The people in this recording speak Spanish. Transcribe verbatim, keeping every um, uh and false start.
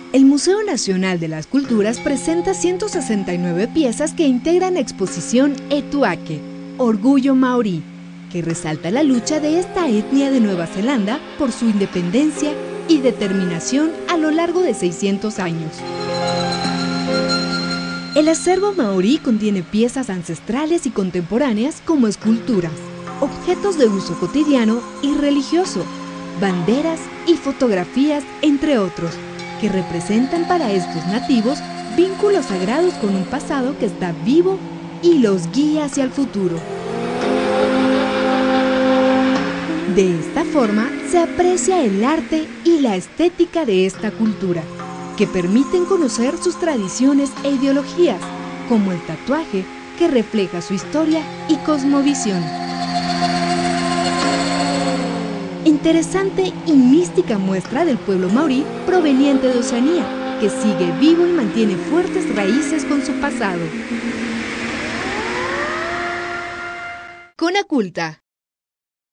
El Museo Nacional de las Culturas presenta ciento sesenta y nueve piezas que integran la exposición Etuake, Orgullo Maorí, que resalta la lucha de esta etnia de Nueva Zelanda por su independencia y determinación a lo largo de seiscientos años. El acervo maorí contiene piezas ancestrales y contemporáneas como esculturas, objetos de uso cotidiano y religioso, banderas y fotografías, entre otros, que representan para estos nativos vínculos sagrados con un pasado que está vivo y los guía hacia el futuro. De esta forma se aprecia el arte y la estética de esta cultura, que permiten conocer sus tradiciones e ideologías, como el tatuaje, que refleja su historia y cosmovisión. Interesante y mística muestra del pueblo maorí proveniente de Oceanía, que sigue vivo y mantiene fuertes raíces con su pasado. Conaculta.